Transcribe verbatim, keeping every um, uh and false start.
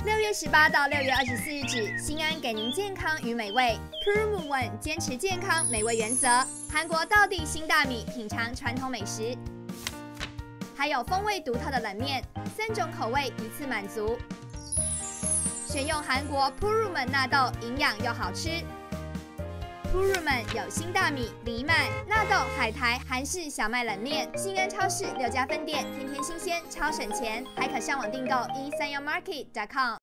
六月十八到六月二十四日止，新安给您健康与美味。Purum One 坚持健康美味原则，韩国道地新大米，品尝传统美食。还有风味独特的冷面，三种口味一次满足。选用韩国 Purum 纳豆，营养又好吃。Purum 有新大米、藜麦、纳豆、海苔、韩式小麦冷面。新安超市六家分店，天天新鲜，超省钱，还可上网订购 e 三幺 market dot com。